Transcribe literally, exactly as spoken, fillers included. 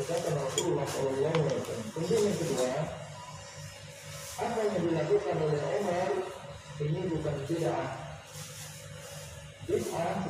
ucapan Rasulullah Shallallahu Alaihi Wasallam. Kemudian yang kedua, apa yang dilakukan oleh Umar ini bukan bid'ah. Bid'ah